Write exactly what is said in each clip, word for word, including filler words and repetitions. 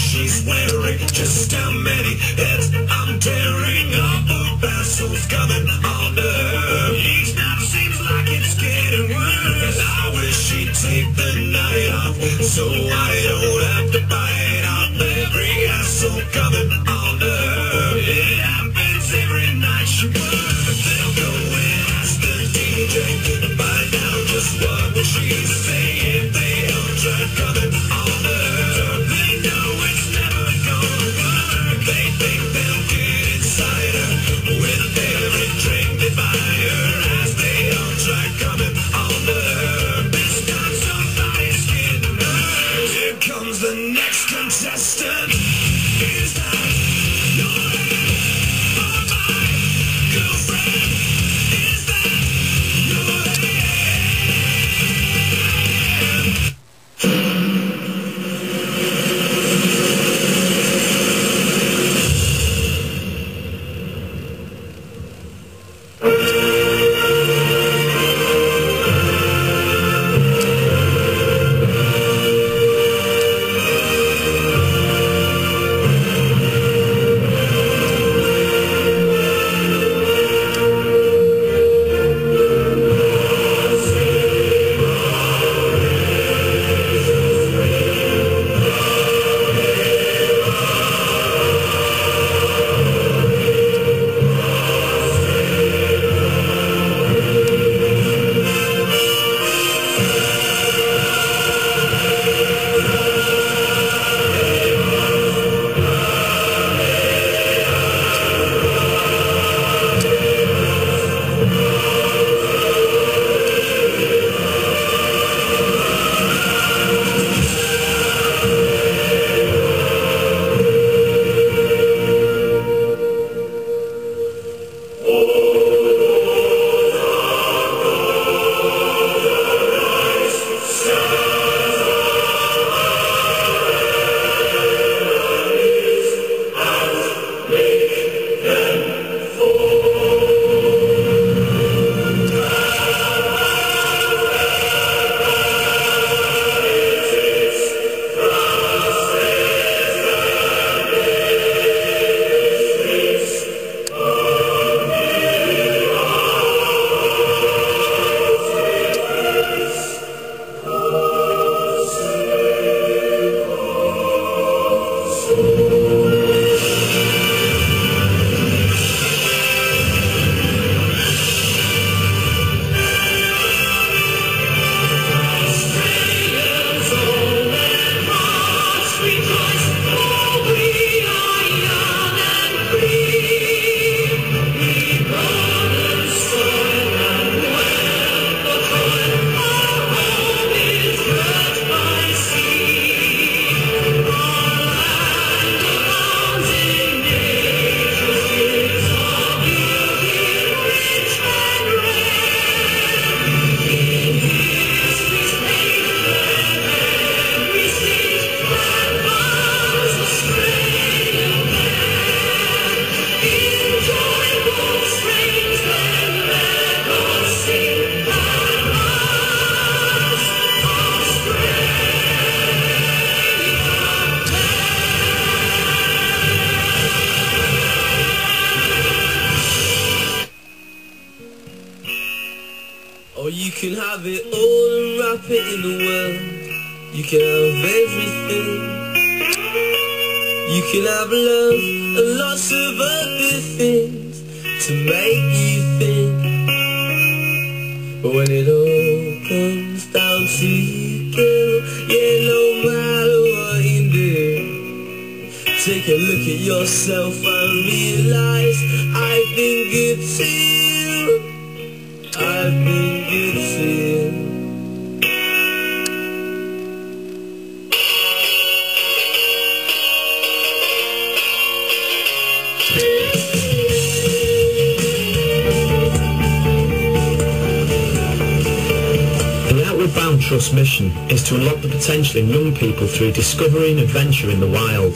she's wearing, just how many heads I'm tearing off of vessels coming on her. Each night seems like it's getting worse. I wish she'd take the night off, so I don't have to bite off every asshole coming on her. It happens every night she works. They'll go and ask the D J to find out just what will she say if they don't try coming on her. They know it's never gonna work. They think they'll get inside her with every drink they buy her as they all try coming on her. This time somebody's getting hurt. Here comes the next contestant. Is that your head or my girlfriend? Is that your head? Or you can have it all and wrap it in the world. You can have everything. You can have love and lots of other things to make you think. But when it all comes down to you, girl, yeah, no matter what you do, take a look at yourself and realize I've been good to you. I've been good to you. The Outward Bound Trust's mission is to unlock the potential in young people through discovery and adventure in the wild.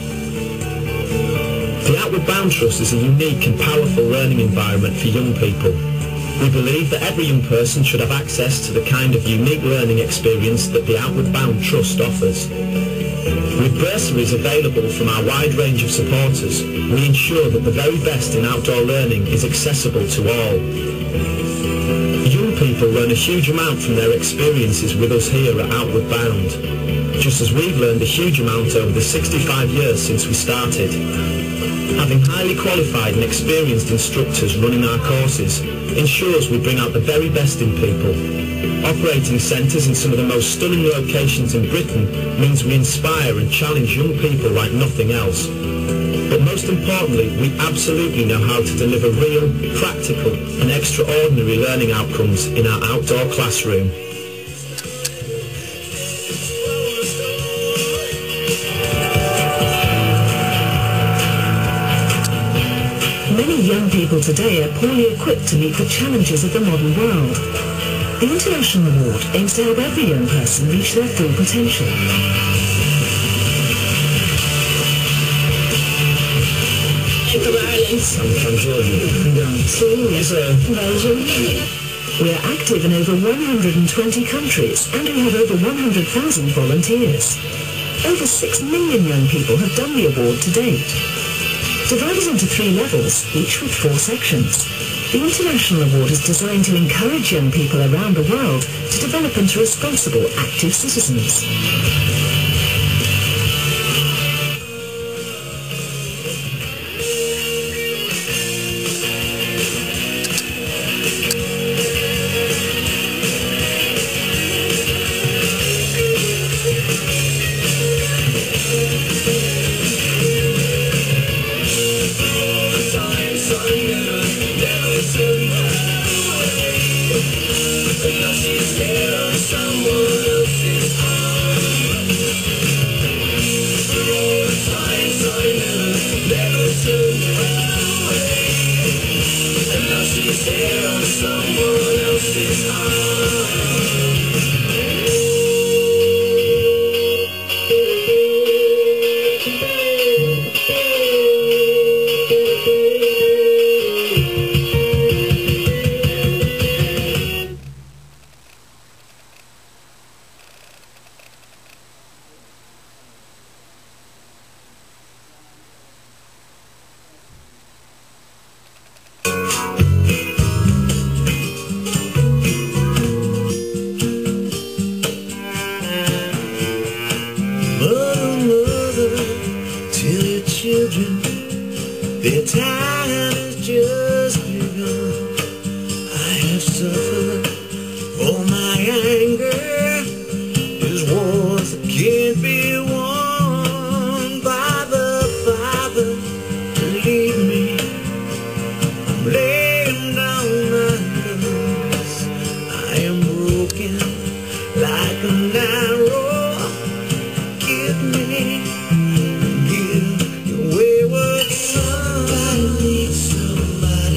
The Outward Bound Trust is a unique and powerful learning environment for young people. We believe that every young person should have access to the kind of unique learning experience that the Outward Bound Trust offers. We With bursaries available from our wide range of supporters, we ensure that the very best in outdoor learning is accessible to all. Young people learn a huge amount from their experiences with us here at Outward Bound, just as we've learned a huge amount over the sixty-five years since we started. Having highly qualified and experienced instructors running our courses ensures we bring out the very best in people. Operating centres in some of the most stunning locations in Britain means we inspire and challenge young people like nothing else. But most importantly, we absolutely know how to deliver real, practical and extraordinary learning outcomes in our outdoor classroom. Many young people today are poorly equipped to meet the challenges of the modern world. The International Award aims to help every young person reach their full potential. We are active in over one hundred twenty countries and we have over one hundred thousand volunteers. Over six million young people have done the award to date. Divided into three levels, each with four sections, the International Award is designed to encourage young people around the world to develop into responsible, active citizens. Their time has just begun. I have suffered for my anger. There's wars that can't be won by the Father to lead me. I'm laying down my guns. I am broken like an arrow. Give me. Somebody needs somebody.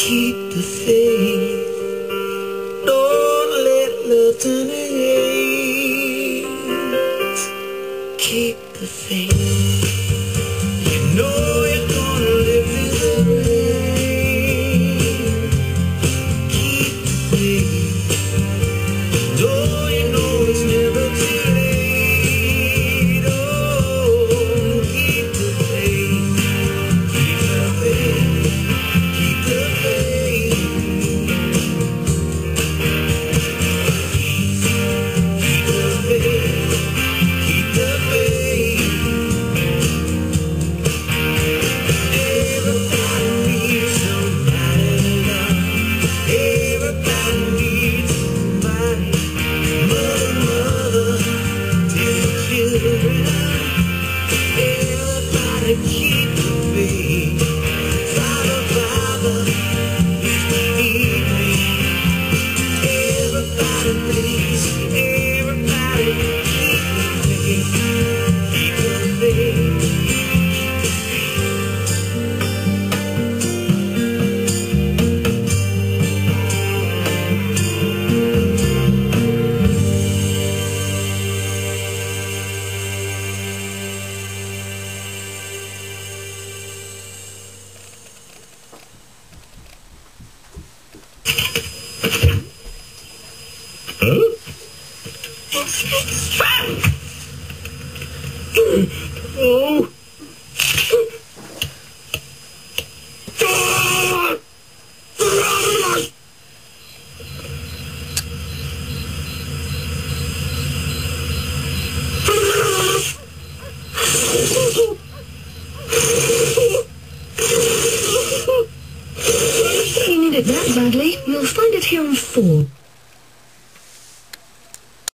keep the faith. Don't let love turn to hate. Keep the faith. You know you're gonna live through the rain. Keep the faith. Though you know it's never too late. Oh, keep the faith. Keep the faith. Keep the faith. Keep the faith. Keep the faith. Everybody needs somebody to love. Everybody needs somebody. Mother, mother, dear children. Everybody keep the faith. Father, Father, please believe me. Everybody please, everybody keep the faith. Keep the faith. Oh! You need it that badly, you'll find it here in four.